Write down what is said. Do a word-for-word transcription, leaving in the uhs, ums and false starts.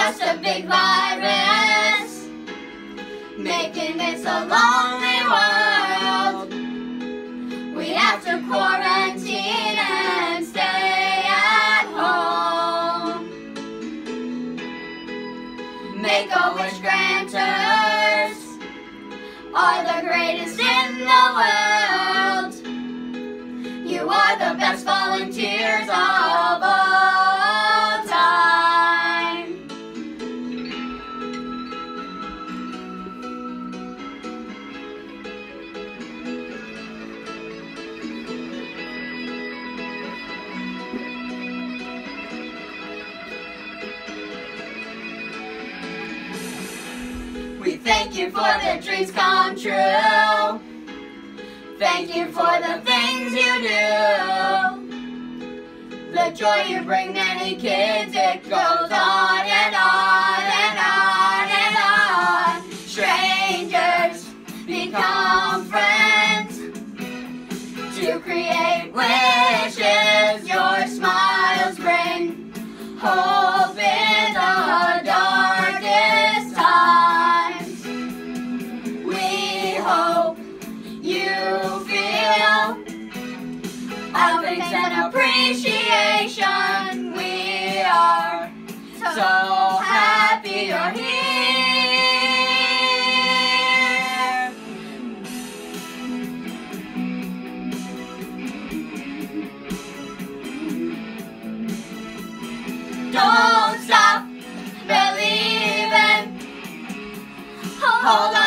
just a big virus, making this a lonely world. We have to quarantine and stay at home. Make-A-Wish grantors are the greatest in the world. You are the best volunteers of all time. We thank you for the dreams come true. Thank you for the things you do. The joy you bring many kids, it goes on and on and on and on. Strangers become friends to create wishes. Your smiles bring hope in the darkest times. We hope you feel our thanks and appreciation. We are so happy you're here. Don't stop believing. Hold on.